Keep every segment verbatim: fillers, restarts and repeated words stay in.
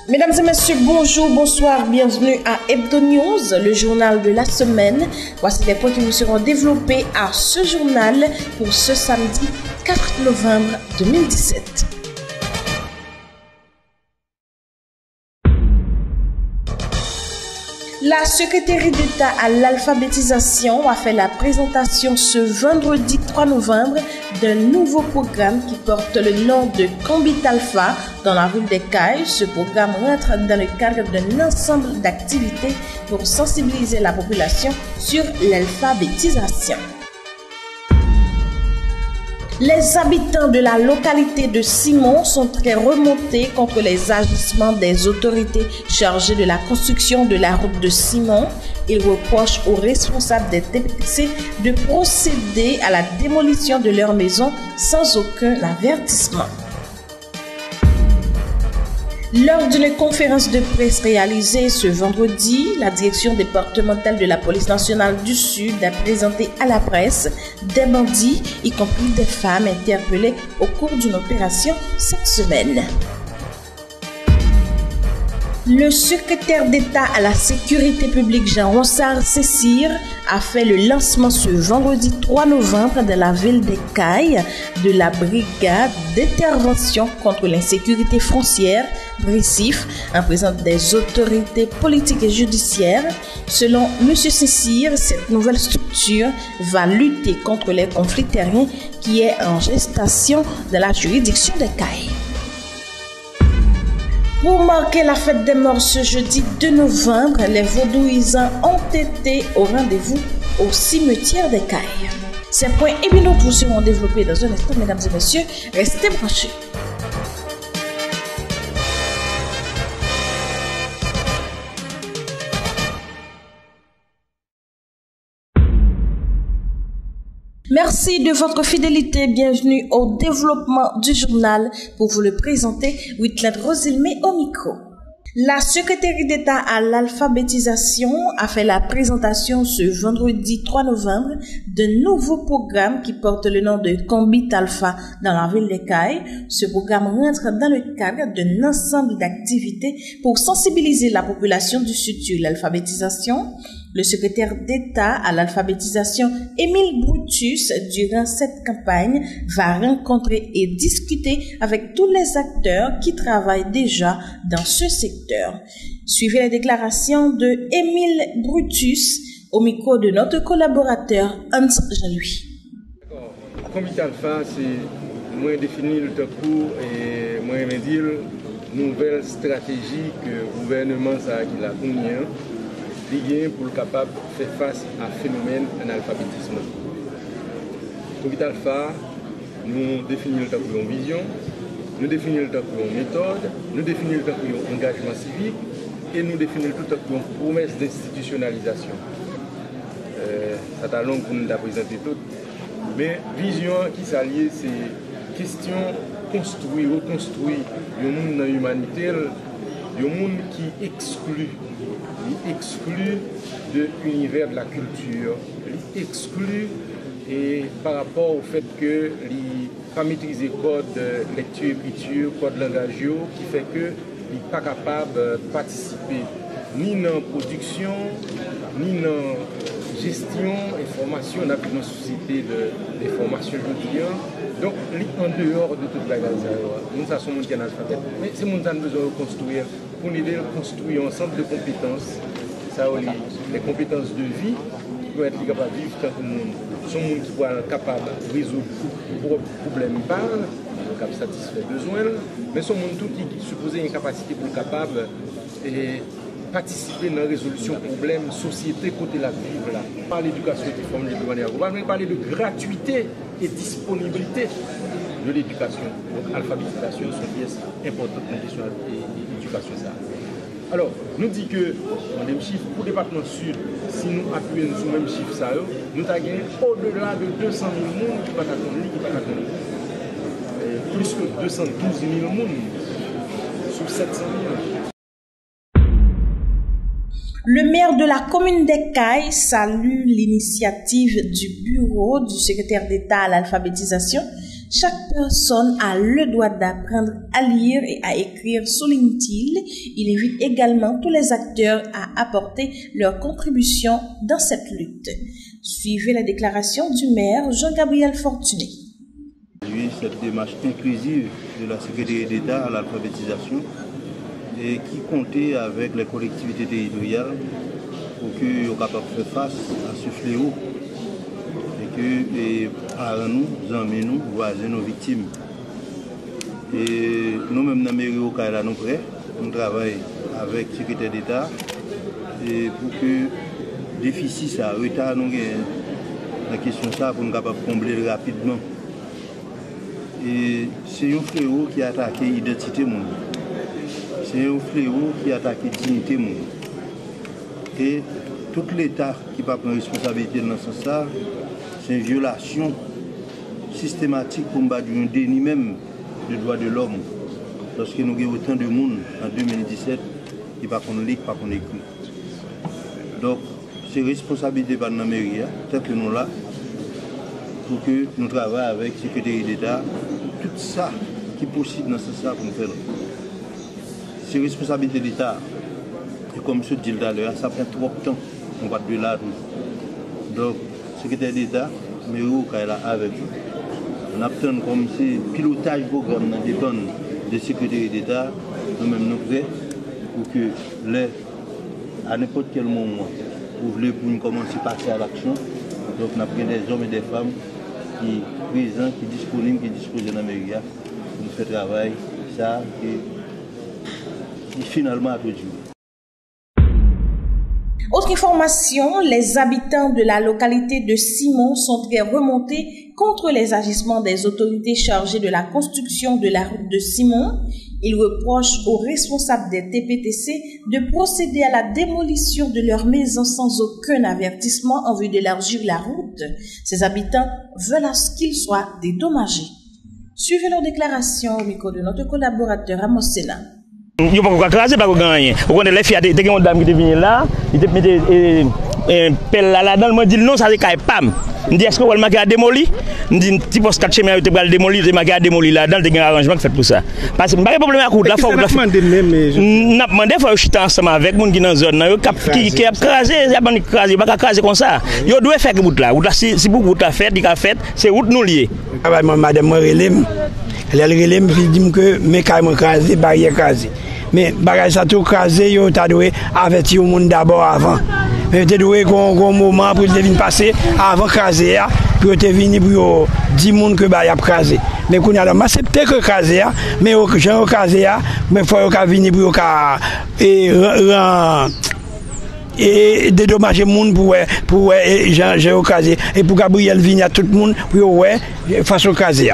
Mesdames et messieurs, bonjour, bonsoir, bienvenue à Hebdo News, le journal de la semaine. Voici les points qui vous seront développés à ce journal pour ce samedi quatre novembre deux mille dix-sept. La secrétaire d'État à l'alphabétisation a fait la présentation ce vendredi trois novembre d'un nouveau programme qui porte le nom de Combit Alpha dans la ville des Cayes. Ce programme rentre dans le cadre d'un ensemble d'activités pour sensibiliser la population sur l'alphabétisation. Les habitants de la localité de Simon sont très remontés contre les agissements des autorités chargées de la construction de la route de Simon. Ils reprochent aux responsables des T P C de procéder à la démolition de leurs maisons sans aucun avertissement. Lors d'une conférence de presse réalisée ce vendredi, la direction départementale de la police nationale du Sud a présenté à la presse des bandits, y compris des femmes interpellées au cours d'une opération cette semaine. Le secrétaire d'État à la sécurité publique Jean Ronsard Cessire a fait le lancement ce vendredi trois novembre dans la ville des Cayes de la brigade d'intervention contre l'insécurité foncière Bricif en présence des autorités politiques et judiciaires. Selon M. Cessire, cette nouvelle structure va lutter contre les conflits terriens qui est en gestation dans la juridiction des Cayes. Pour marquer la fête des morts ce jeudi deux novembre, les vaudouisants ont été au rendez-vous au cimetière des Cayes. Ces points et bien d'autres seront développés dans un instant, mesdames et messieurs. Restez branchés. Merci de votre fidélité. Bienvenue au développement du journal. Pour vous le présenter, Whitland Rosilmé au micro. La secrétaire d'État à l'alphabétisation a fait la présentation ce vendredi trois novembre d'un nouveau programme qui porte le nom de Combit Alpha dans la ville des Cayes. Ce programme rentre dans le cadre d'un ensemble d'activités pour sensibiliser la population du Sud sur l'alphabétisation. Le secrétaire d'État à l'alphabétisation, Émile Brutus, durant cette campagne, va rencontrer et discuter avec tous les acteurs qui travaillent déjà dans ce secteur. Suivez les déclarations de Émile Brutus au micro de notre collaborateur Hans Jean-Louis. D'accord. Combit Alpha, c'est moins définir le cours et moins dire nouvelle stratégie que le gouvernement a la combien pour le capable de faire face à un phénomène d'analphabétisme. Combit Alpha, nous définissons le temps pour une vision, nous définissons le temps pour une méthode, nous définissons le temps pour un engagement civique et nous définissons tout le temps pour une promesse d'institutionnalisation. Euh, ça t'a long pour nous la présenter tout. Mais vision qui s'allie, c'est question construire, reconstruire le monde dans l'humanité, le monde qui exclut. Il exclut de l'univers de la culture, il exclut et par rapport au fait que il pas maîtriser code lecture écriture, code langage qui fait que il n'est pas capable de participer ni dans la production, ni dans la gestion et formation dans une société de, de formation quotidienne. Donc, il est en dehors de toute la gamme. Nous sommes des gens qui sont analphabètes, mais c'est mon temps besoin de construire, pour nous aider à construire un ensemble de compétences, ça, les compétences de vie, qui doivent être capables de vivre tant que le monde. Ce monde qui doit être capable de résoudre les problèmes par, capable de satisfaire les besoins, mais ce monde tout qui est supposé une capacité pour capable et participer dans la résolution des problèmes, société, côté la vivre là. Par l'éducation qui forme de manière globale, mais parler de gratuité et disponibilité de l'éducation. Donc, alphabétisation, c'est une pièce importante dans la question de l'éducation. Alors, nous disons que, dans les chiffres, pour le département sud, si nous appuyons sur le même chiffre, ça, nous avons gagné au-delà de deux cent mille personnes qui ne peuvent pas connaître, qui ne peuvent pas connaître. Plus que deux cent douze mille personnes sur sept cent mille. Le maire de la commune des Cayes salue l'initiative du bureau du secrétaire d'État à l'alphabétisation Chaque personne a le droit d'apprendre à lire et à écrire, souligne-t-il. Il invite également tous les acteurs à apporter leur contribution dans cette lutte. Suivez la déclaration du maire Jean-Gabriel Fortuné. Cette démarche inclusive de la Secrétaire d'État à l'alphabétisation et qui comptait avec les collectivités territoriales pour qu'ils soient capables de faire face à ce fléau et que les parents nous, amis nous, voisins, nos victimes. Et nous-mêmes, dans la mairie, nous prêts, nous travaillons avec le Secrétaire d'État pour que le déficit, ça, retard, nous la question ça pour nous capables de combler rapidement. Et c'est un fléau qui a attaqué l'identité monde. C'est un fléau qui a attaqué la dignité monde. Et tout l'État qui va prendre responsabilité dans ce sens, c'est une violation systématique pour combattre un déni même des droits de l'homme. Lorsque nous avons autant de monde en deux mille dix-sept qui ne va pas lire, pas qu'on écrit. Donc, c'est responsabilité par la mairie, tant que nous là, pour que nous travaillions avec le secrétaire d'État, tout ça qui est possible dans ce sens pour nous faire. C'est responsabilité de l'État. Et comme je dis tout à l'heure, ça prend trop de temps. On va de là. Donc, le secrétaire d'État, mais où est là avec nous. On attend comme si le pilotage du programme dépend du secrétaire d'État, nous-mêmes nous prêts pour que les, à n'importe quel moment, vous voulez pour nous commencer à passer à l'action. Donc, on a pris des hommes et des femmes qui sont présents, qui sont disponibles, qui disposent de la mairie pour nous faire travail, ça, qui, qui finalement a produit. Autre information, les habitants de la localité de Simon sont très remontés contre les agissements des autorités chargées de la construction de la route de Simon. Ils reprochent aux responsables des T P T C de procéder à la démolition de leurs maisons sans aucun avertissement en vue d'élargir la route. Ces habitants veulent à ce qu'ils soient dédommagés. Suivez leur déclaration au micro de notre collaborateur Amos Sena. Yo pas craser pas gagner. On connaît les filles de une dame qui est venue là, il te mettait un pelle là là-dedans, moi dit non ça c'est caille pam. Me dit est-ce que on m'a démoli? Me dit petit poste quatre chemin te va démolir, te m'a démoli là-dedans, te un arrangement fait pour ça. Parce que pas problème à route la faut la n'a demandé faut chuter ensemble avec moun qui dans zone là, qui qui a crasé, y a pas craser, pas craser comme ça. Yo doit faire route là, route là si si beaucoup route a fait, il a fait, c'est route nous lié. Madame relève, elle relève puis dit que mes caille crasé, barrière crasé. Mais bagage ça tout crasé, yo t'a doué avertir le monde d'abord avant. Mais t'es doué qu'on moment pour venir passer avant craser puis t'es venu pour dix monde que ba y a crasé. Mais qu'on a là accepté que craser mais au genre craser mais faut qu'on venir pour ka et et dédommager monde pour pour Jean Jean craser et pour Gabriel venir à tout le monde pour ouais façon craser.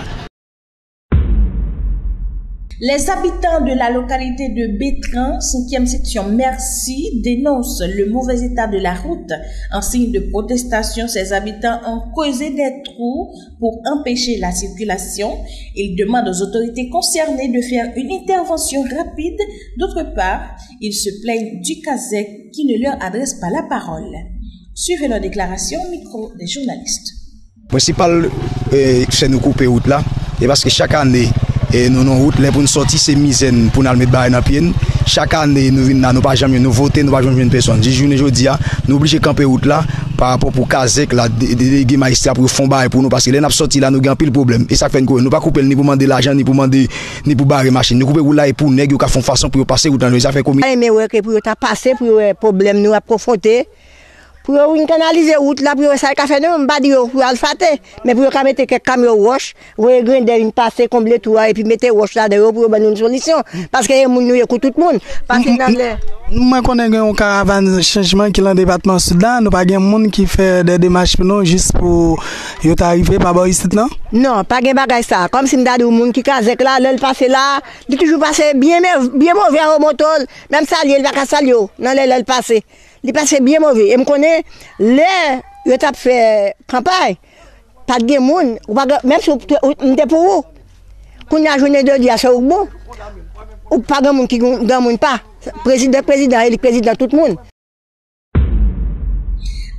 Les habitants de la localité de Bétran, cinquième section Merci, dénoncent le mauvais état de la route. En signe de protestation, ces habitants ont causé des trous pour empêcher la circulation. Ils demandent aux autorités concernées de faire une intervention rapide. D'autre part, ils se plaignent du Kazek qui ne leur adresse pas la parole. Suivez leur déclaration au micro des journalistes. Le principal, euh, c'est nous couper route là, et parce que chaque année, et nous nous route pour nous sortir ces misaines pour nous mettre dans pied. Chaque année nous venons nous pas jamais nous voter, nous pas jamais une personne. dix journée aujourd'hui nous obligés camper route là par rapport pour Kazek là délégué magistrat pour fond bail pour nous parce que les n'a sorti là nous gagne pile problème et ça fait que nous pas couper ni pour demander l'argent ni pour demander ni pour barrer machine. Nous couper route là et pour nèg yo ka font façon pour passer route dans ça fait combien mais ouais que pour ta passer pour problème nous à confronter pour une canaliser route là pour ça qu'a fait nous pas dire pour alfater mais pour mettre quelques camions roche ou grinder une passer combler tout et puis mettre roche là dedans pour donner une solution parce que nous écoute tout le monde parce que dans les moi connais un caravane changement qui dans département sud là nous pas gain monde qui fait des démarches pour nous juste pour yo arriver pas bon ici non non pas gain bagage ça comme si m'da dit monde qui Kazek là le passer là il toujours passer bien bien mauvais au moto même ça il va casser yo dans le passer il passe bien mauvais. Et me connaît, les, il a fait campagne, pas de monde, même si on était pour vous. Quand on a journée de dia, c'est bon. Ou pas de monde qui ne pas. Président, président, et le président, tout le monde.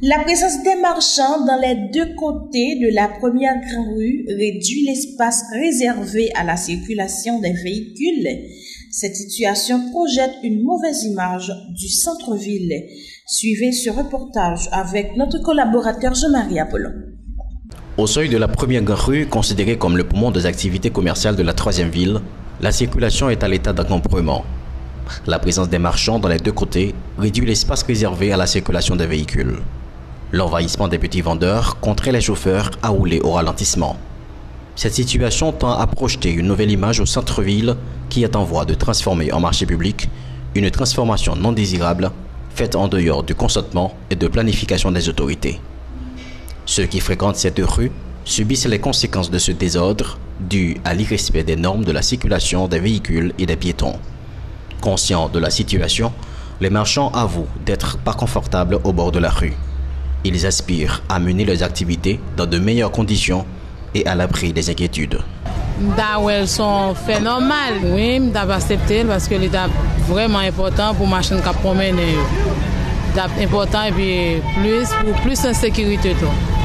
La présence des marchands dans les deux côtés de la première grande rue réduit l'espace réservé à la circulation des véhicules. Cette situation projette une mauvaise image du centre-ville. Suivez ce reportage avec notre collaborateur Jean-Marie Apollon. Au seuil de la première grande rue, considérée comme le poumon des activités commerciales de la troisième ville, la circulation est à l'état d'encombrement. La présence des marchands dans les deux côtés réduit l'espace réservé à la circulation des véhicules. L'envahissement des petits vendeurs contraint les chauffeurs à rouler au ralentissement. Cette situation tend à projeter une nouvelle image au centre-ville qui est en voie de transformer en marché public, une transformation non désirable faite en dehors du consentement et de planification des autorités. Ceux qui fréquentent cette rue subissent les conséquences de ce désordre dû à l'irrespect des normes de la circulation des véhicules et des piétons. Conscients de la situation, les marchands avouent d'être pas confortables au bord de la rue. Ils aspirent à mener leurs activités dans de meilleures conditions et à l'abri des inquiétudes. Elles sont fait normal. Oui, je vais accepter parce que c'est vraiment important pour les machines qui promènent. C'est important et puis plus, pour plus en sécurité.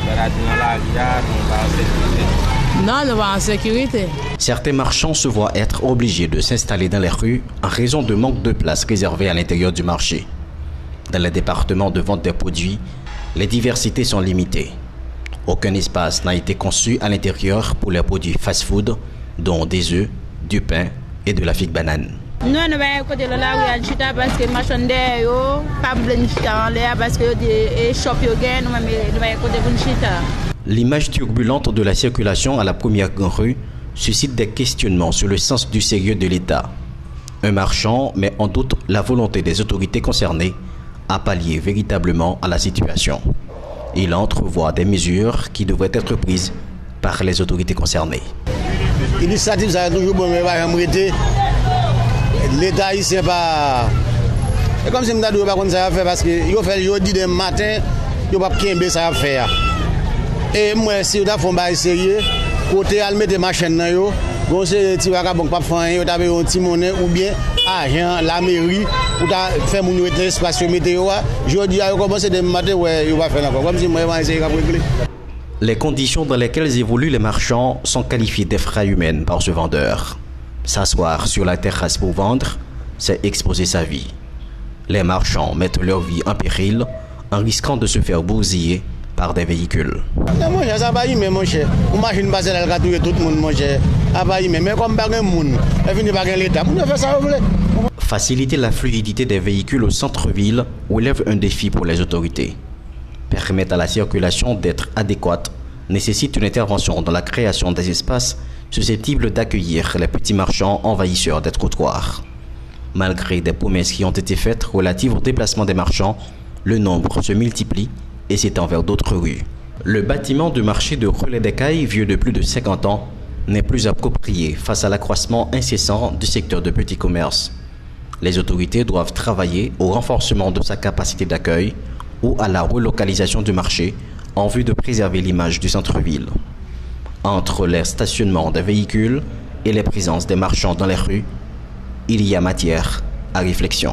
Non, nous sommes en sécurité. Certains marchands se voient être obligés de s'installer dans les rues en raison de manque de place réservée à l'intérieur du marché. Dans les départements de vente des produits, les diversités sont limitées. Aucun espace n'a été conçu à l'intérieur pour les produits fast-food, dont des œufs, du pain et de la figue banane. Nous, nous allons côté de la rue parce que les marchands ne pas en l'air parce que les shops nous allons côté de L'image turbulente de la circulation à la première grande rue suscite des questionnements sur le sens du sérieux de l'État. Un marchand met en doute la volonté des autorités concernées à pallier véritablement à la situation. Il entrevoit des mesures qui devraient être prises par les autorités concernées. L'initiative, ça a toujours bon, mais l'État ici, c'est pas. C'est comme si je ne savais pas comment ça va faire parce que il fait le jeudi matin, il n'y a pas de ça à faire. Et moi, si vous avez fait un sérieux, côté à mettre des machines, vous avez des un petit monnaie ou bien agent, la mairie, ou faire mon espace météo. Je dis à commencer de matin, ouais, il va faire encore. Comme si moi, je vais essayer de régler. Les conditions dans lesquelles évoluent les marchands sont qualifiées d'effraie humaine par ce vendeur. S'asseoir sur la terrasse pour vendre, c'est exposer sa vie. Les marchands mettent leur vie en péril en risquant de se faire bousiller par des véhicules. Mon cher, ça va y mais mon cher. Vous machinez passer la gâteau tout le monde, mon cher. Ça va y mais comme pas un monde, elle finit par l'État. Vous faites ça, vous voulez. Faciliter la fluidité des véhicules au centre-ville relève un défi pour les autorités. Permettre à la circulation d'être adéquate nécessite une intervention dans la création des espaces susceptibles d'accueillir les petits marchands envahisseurs des trottoirs. Malgré des promesses qui ont été faites relatives au déplacement des marchands, le nombre se multiplie et s'étend vers d'autres rues. Le bâtiment du marché de Relais d'Écailles, vieux de plus de cinquante ans, n'est plus approprié face à l'accroissement incessant du secteur de petits commerces. Les autorités doivent travailler au renforcement de sa capacité d'accueil ou à la relocalisation du marché en vue de préserver l'image du centre-ville. Entre les stationnements des véhicules et les présences des marchands dans les rues, il y a matière à réflexion.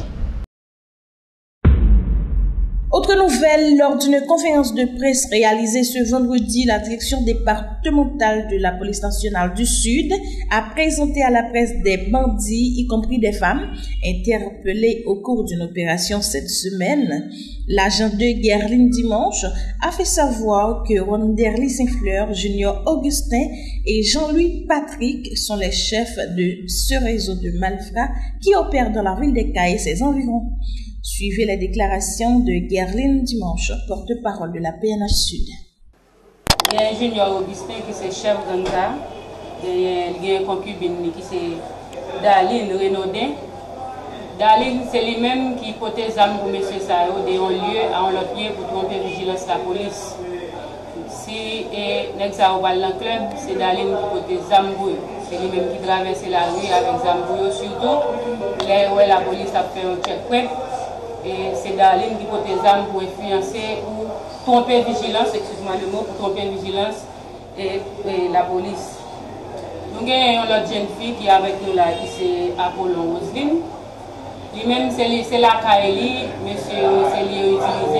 Autre nouvelle, lors d'une conférence de presse réalisée ce vendredi, la direction départementale de la police nationale du Sud a présenté à la presse des bandits, y compris des femmes, interpellées au cours d'une opération cette semaine. L'agent de Guerline Dimanche a fait savoir que Ronderly Saint-Fleur, Junior Augustin et Jean-Louis Patrick sont les chefs de ce réseau de malfrats qui opère dans la ville d'Écailles et ses environs. Suivez les déclarations de Guerline Dimanche, porte-parole de la P N H Sud. Il y a un Junior Augustin qui est chef d'Anga, il y a un concubine qui est Daline Renaudin. Daline, c'est lui-même qui porte les armes pour M. Sao de un lieu à un autre lieu pour tromper vigilance la police. Si Nexao va dans le club, c'est Daline qui porte les armes pour eux. C'est lui-même qui traverse la rue avec les armes pour eux, surtout là où la police a fait un check-point. Et c'est Daline qui porte les armes pour influencer ou tromper vigilance, excuse-moi le mot, pour tromper vigilance et, et la police. Nous avons une autre jeune fille qui est avec nous là, qui c'est Apollon Roselyne. Lui-même, c'est la Kaeli, monsieur, c'est lui utilisé qui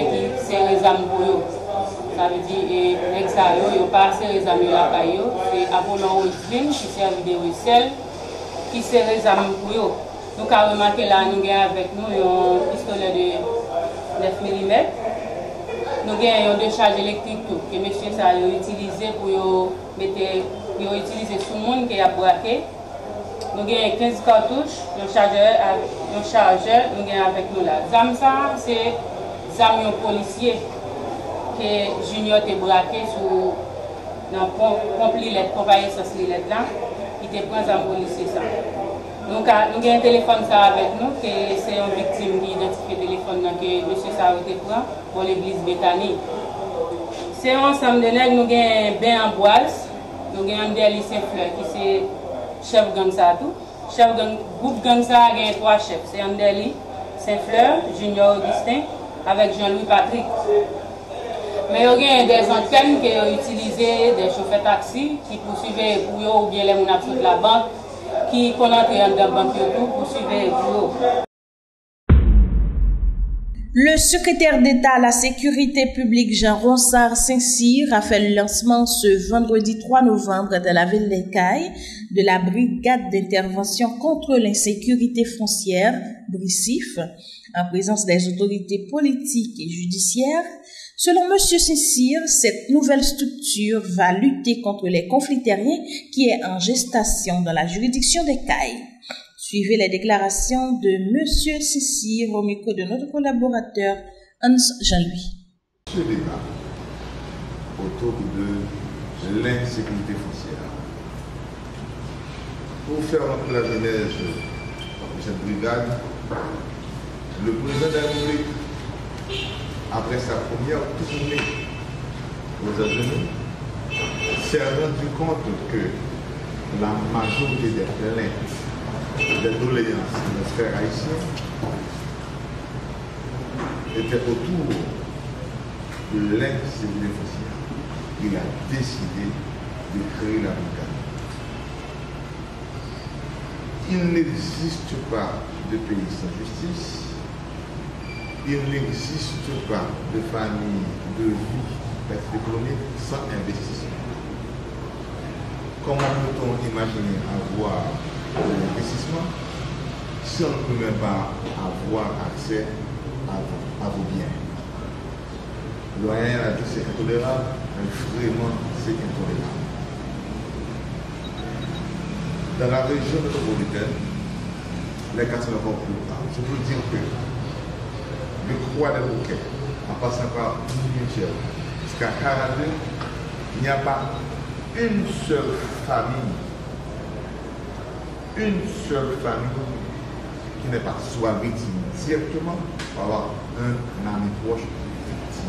serrer les âmes pour eux. Ça veut dire que les ça yo yo pas serrer les âmes la caillou, c'est Apollon Roseline qui servent de Russell qui serrer les âmes pour eux. Nous avons remarqué là nous avons avec nous un pistolet de neuf millimètres. Nous avons deux charges électriques tout que monsieur ça a utilisé pour mettre yo utiliser sous monde qui a braqué. Nous avons quinze cartouches, un chargeur, un chargeur, nous avons avec nous là. Zam ça, c'est zam policier que Junior a braqué sur dans pompe Lilette, compagnie sans Lilette là, qui te prend zam policier ça. Nous avons un téléphone ça avec nous, que c'est une victime qui identifie le téléphone que monsieur ça a été pris pour l'église Bethany. C'est un ensemble de nègres, nous avons un bain en boise, nous avons un délit Saint-Fleur qui c'est chef gang ça tout. Chef gang, groupe gang ça a trois chefs. C'est Andeli, Saint-Fleur, Junior Augustin, avec Jean-Louis Patrick. Mais il y a des antennes qui ont utilisé des chauffeurs taxi qui poursuivaient pour eux ou bien les gens de la banque qui connaissent dans la banque pour poursuivre pour eux. Le secrétaire d'État à la sécurité publique Jean Ronsard Saint-Cyr a fait le lancement ce vendredi trois novembre de la ville d'Écailles de la brigade d'intervention contre l'insécurité foncière, BRICIF, en présence des autorités politiques et judiciaires. Selon M. Saint-Cyr, cette nouvelle structure va lutter contre les conflits terriens qui est en gestation dans la juridiction d'Écailles. Suivez les déclarations de M. Saint-Cyr au micro de notre collaborateur Hans Jean-Louis. Ce débat autour de l'insécurité foncière. Pour faire entrer la genèse de cette brigade, le président de la République, après sa première tournée aux États-Unis, s'est rendu compte que la majorité des plaintes des doléances de nos frères haïtiens étaient autour de l'insécurité foncière. Il a décidé de créer la brigade. Il n'existe pas de pays sans justice. Il n'existe pas de famille, de vie économique sans investissement. Comment peut-on imaginer avoir l'investissement si on ne peut même pas avoir accès à vos, à vos biens? Le doyen a dit que c'est intolérable, mais vraiment c'est intolérable. Dans la région métropolitaine, les cas sont encore plus graves. Je peux dire que le croix des bouquets, en passant par Michel jusqu'à quarante-deux, il n'y a pas une seule famille une seule famille qui n'est pas soit victime directement, ou avoir un ami proche victime.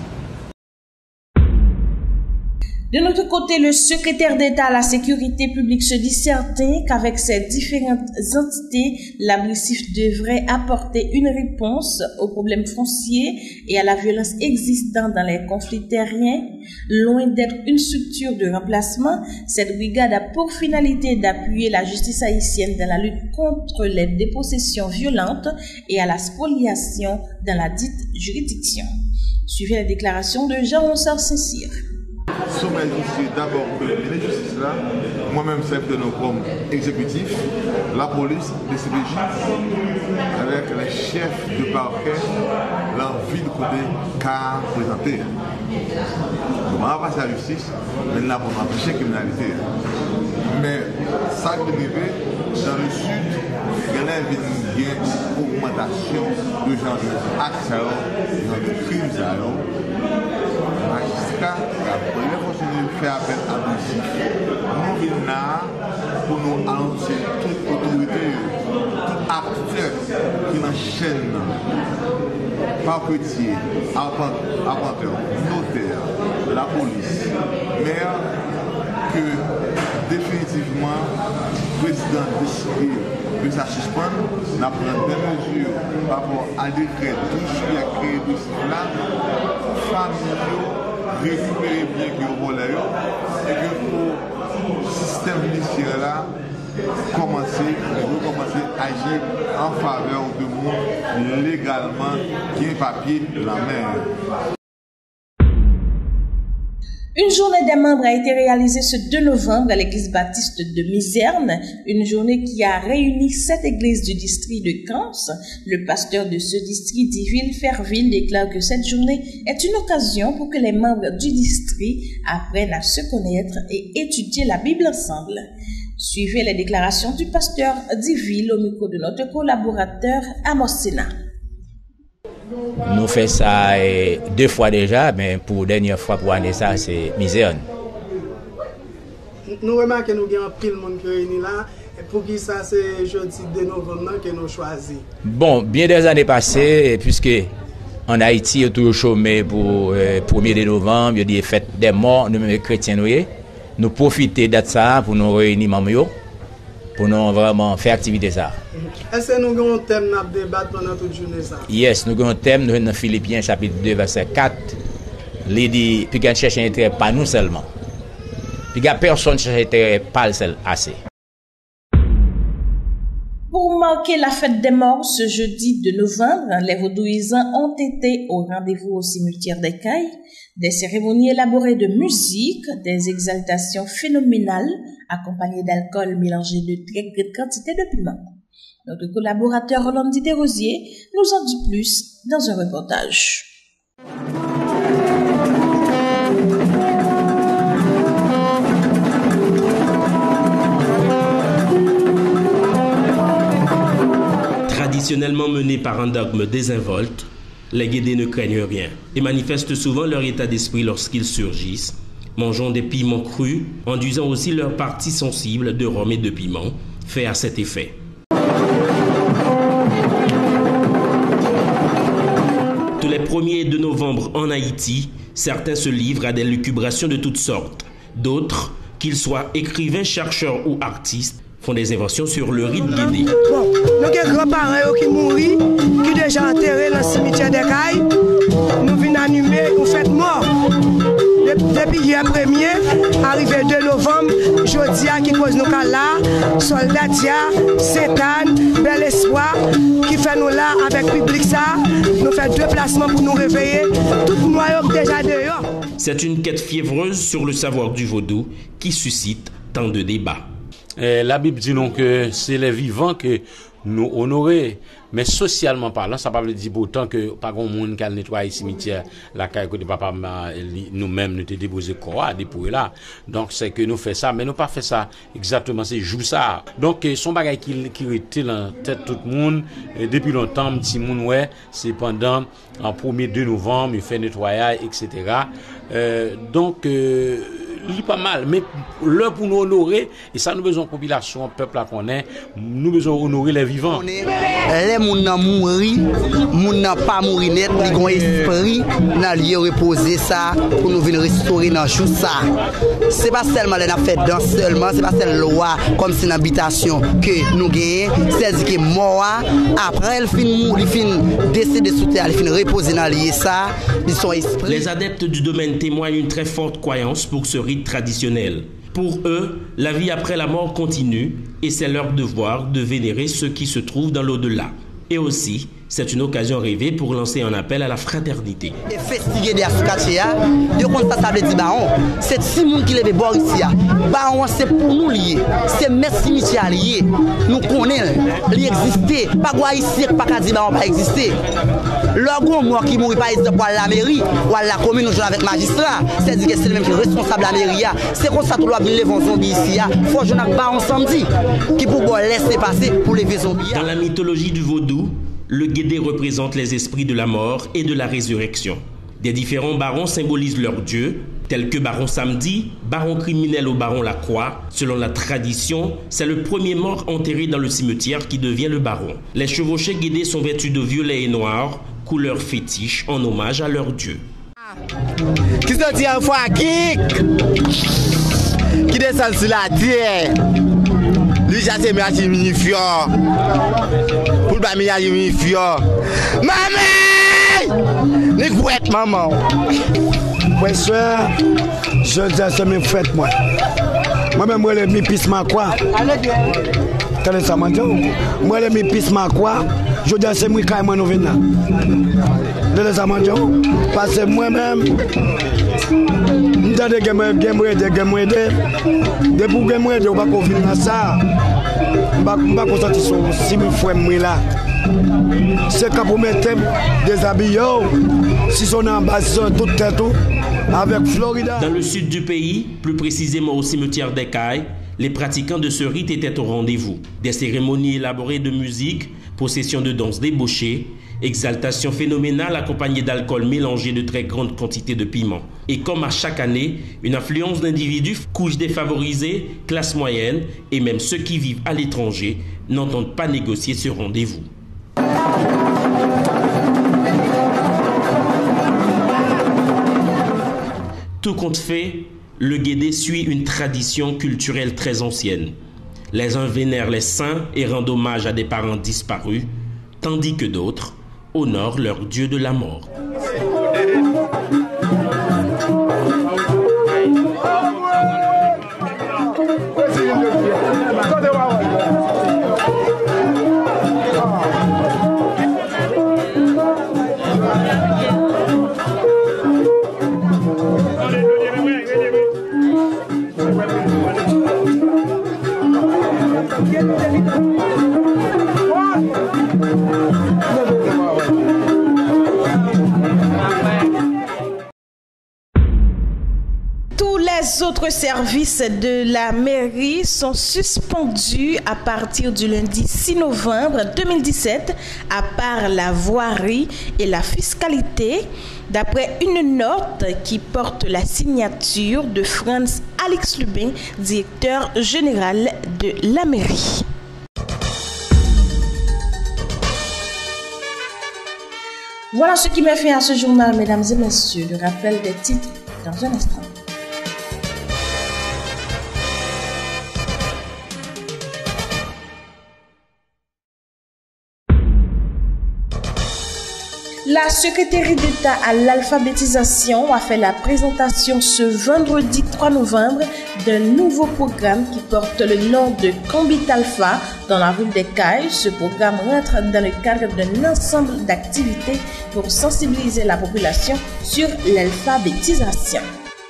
De notre côté, le secrétaire d'État à la sécurité publique se dit certain qu'avec ces différentes entités, la BRICIF devrait apporter une réponse aux problèmes fonciers et à la violence existant dans les conflits terriens. Loin d'être une structure de remplacement, cette brigade a pour finalité d'appuyer la justice haïtienne dans la lutte contre les dépossessions violentes et à la spoliation dans la dite juridiction. Suivez la déclaration de Jean Ronsard Saint-Cyr. Sommet ici d'abord que le ministre de Justice là, moi-même chef de nos comme exécutif, la police, les C P J, avec les chefs de parquet, l'envie de côté qu'a présenté. On va passer à la justice, mais là pour empêcher la criminalité. Mais ça qui est arrivé dans le sud, il y a une augmentation de genre d'actes, de genre de crimes. Magistrat, la première fois que nous faisons appel à BRICIF, nous venons là pour nous annoncer toute autorité, tout acteur qui est dans la chaîne, parquetier, apporteur, notaire, la police, maire, que définitivement le président décide de ça suspendre, nous prenons des mesures par rapport à décret tout ce qui a créé BRICIF là, famille, récupérer bien que vous volez et que pour le système judiciaire là, commencer, recommencer à agir en faveur de monde légalement qui est papier la main. Une journée des membres a été réalisée ce deux novembre à l'église baptiste de Miserne, une journée qui a réuni sept églises du district de Kans. Le pasteur de ce district, Diville Ferville, déclare que cette journée est une occasion pour que les membres du district apprennent à se connaître et étudier la Bible ensemble. Suivez les déclarations du pasteur Diville au micro de notre collaborateur Amos Sena. Nous faisons ça deux fois déjà, mais pour la dernière fois pour année ça, c'est Miserne. Nous remarquons que nous avons pris le monde qui est réuni là, et pour qui ça c'est jeudi deux novembre que nous choisissons. Bon, bien des années passées, puisque en Haïti, il y a toujours chômé pour le premier de novembre, il y a des fêtes des morts, nous mêmes chrétiens, nous, nous profitons de ça pour nous réunir membres, pour nous vraiment faire activité ça. Est-ce que nous avons un thème à débattre pendant toute journée ça? Yes, nous avons un thème, nous sommes dans Philippiens chapitre deux, verset quatre. Il dit, puis qu'on cherche un intérêt, pas nous seulement. Puis qu'il n'y a personne qui cherche un intérêt, pas seul assez. Pour marquer la fête des morts ce jeudi de novembre, les Vaudouisans ont été au rendez-vous au cimetière des Cailles. Des cérémonies élaborées de musique, des exaltations phénoménales, accompagnées d'alcool mélangé de très grande quantité de piment. Notre collaborateur Roland Desrosiers nous en dit plus dans un reportage. Traditionnellement menés par un dogme désinvolte, les guédés ne craignent rien et manifestent souvent leur état d'esprit lorsqu'ils surgissent, mangeant des piments crus, enduisant aussi leur partie sensible de rhum et de piment, fait à cet effet. Tous les premiers de novembre en Haïti, certains se livrent à des lucubrations de toutes sortes. D'autres, qu'ils soient écrivains, chercheurs ou artistes, font des inventions sur le rite guédé. Bon, nous avons grands-parents qui mourent, qui déjà enterrés dans le cimetière des Cailles. Nous venons animer une fête mort. Depuis hier premier, arrivé deux novembre, Jodia qui cause nous là, Soldatia, Sainte-Anne, Bel Espoir, qui fait nous là avec public ça. Nous faisons deux placements pour nous réveiller. Tout le noyau déjà dehors. C'est une quête fiévreuse sur le savoir du vaudou qui suscite tant de débats. Eh, la Bible dit non que c'est les vivants que nous honorer, mais socialement parlant, ça ne veut pas dire autant que pas grand monde qui a nettoyé le cimetière, la caille que papa nous-mêmes nous te déposé quoi dépouiller là. Donc c'est que nous fait ça, mais nous pas fait ça exactement c'est jour ça. Donc son bagage qui qui était dans tête tout le monde depuis longtemps, petit monde ouais, c'est pendant en premier deux novembre, il fait nettoyage et cetera. Euh, donc euh, il est pas mal, mais l'heure pour nous honorer, et ça nous besoin de population, peuple à connaître, nous besoin honorer les vivants. Les gens n'ont mouru, les gens pas mouru net, ils ont esprit, dans lieu reposer ça, pour nous venir restaurer dans jour ça. C'est pas seulement les fait dans seulement, c'est pas seulement loi comme c'est une habitation que nous gagnons, c'est que mort après il finit mourir, il finit décéder sous terre, il finit reposer dans lieu ça, ils sont esprit. Les adeptes du domaine témoignent une très forte croyance pour ce rite traditionnel. Pour eux, la vie après la mort continue et c'est leur devoir de vénérer ceux qui se trouvent dans l'au-delà. Et aussi, c'est une occasion rêvée pour lancer un appel à la fraternité. Les festigués des Ascatia, de constat ça veut dire baron, c'est Simon qui lève bord ici. Baron c'est pour nous lier, c'est mettre cimetière lié. Nous connaissons, il existe, pas quoi ici pas qu'à dire baron pas exister. Lorsqu'on mort qui mourit par exemple à la mairie ou à la commune nous avec magistrat, c'est dire que c'est le même qui est responsable de la mairie. C'est comme ça que nous doit venir lever zombie ici. Faut jouer avec baron samedi qui pour laisser passer pour lever zombie. Dans la mythologie du vaudou, le guédé représente les esprits de la mort et de la résurrection. Des différents barons symbolisent leurs dieux, tels que baron Samedi, baron criminel ou baron Lacroix. Selon la tradition, c'est le premier mort enterré dans le cimetière qui devient le baron. Les chevauchés guédés sont vêtus de violet et noir, couleur fétiche en hommage à leur dieu. Qui se dit un fois qui qui descend sur la terre. Lui chasse mes minifiants. Pour pas mes minifiants. Maman! Les couettes, maman. Ouais, soeur, je dis à ce même fête, moi. Moi-même, moi, le mi pisse ma quoi. Télé Samandion. Moi, les pistes ma quoi, je dis c'est moi qui moi nous venons là. Télé Samandion, parce que moi-même, je dis que moi, je moi aider, je moi aider. Depuis que moi aider, on va pas venir dans ça. On va on va constater sur six mille fois moi là. C'est quand vous mettez des habits, si son ambassade tout tout avec Florida. Dans le sud du pays, plus précisément au cimetière des Cailles, les pratiquants de ce rite étaient au rendez-vous. Des cérémonies élaborées de musique, possession de danse débauchée, exaltation phénoménale accompagnée d'alcool mélangé de très grandes quantités de piment. Et comme à chaque année, une influence d'individus, couches défavorisées, classe moyenne et même ceux qui vivent à l'étranger n'entendent pas négocier ce rendez-vous. Tout compte fait, le Guédé suit une tradition culturelle très ancienne. Les uns vénèrent les saints et rendent hommage à des parents disparus, tandis que d'autres honorent leur dieu de la mort. Tous les autres services de la mairie sont suspendus à partir du lundi six novembre deux mille dix-sept, à part la voirie et la fiscalité, d'après une note qui porte la signature de Franz Alix Lubin, directeur général de la mairie. Voilà ce qui m'a fait à ce journal, mesdames et messieurs. Le rappel des titres dans un instant. La secrétaire d'État à l'alphabétisation a fait la présentation ce vendredi trois novembre d'un nouveau programme qui porte le nom de Combit Alpha dans la ville des Cailles. Ce programme rentre dans le cadre d'un ensemble d'activités pour sensibiliser la population sur l'alphabétisation.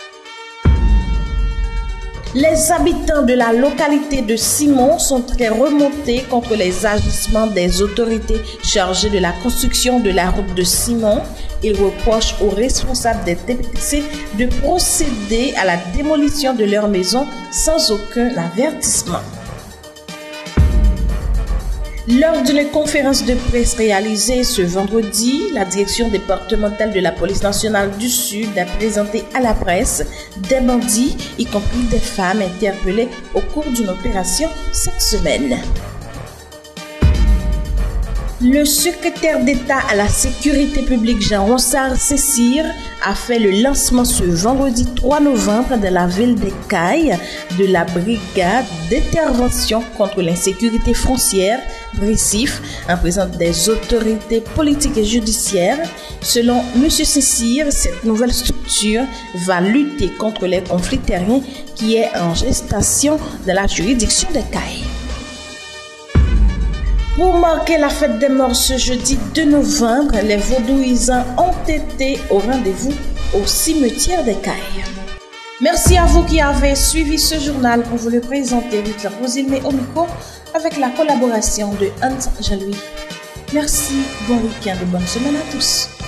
Les habitants de la localité de Simon sont très remontés contre les agissements des autorités chargées de la construction de la route de Simon. Ils reprochent aux responsables des T P C de procéder à la démolition de leur maison sans aucun avertissement. Lors d'une conférence de presse réalisée ce vendredi, la direction départementale de la police nationale du Sud a présenté à la presse des bandits, y compris des femmes interpellées au cours d'une opération cette semaine. Le secrétaire d'État à la sécurité publique Jean Ronsard-Cessire a fait le lancement ce vendredi trois novembre dans la ville des Cailles de la brigade d'intervention contre l'insécurité foncière Bricif en présence des autorités politiques et judiciaires. Selon M. Cessire, cette nouvelle structure va lutter contre les conflits terriens qui est en gestation dans la juridiction des Cailles. Pour marquer la fête des morts ce jeudi deux novembre, les vaudouisants ont été au rendez-vous au cimetière des Cailles. Merci à vous qui avez suivi ce journal pour vous le présenter. Hitler Rosilmé au micro avec la collaboration de Hans Jalouis. Merci, bon week-end et bonne semaine à tous.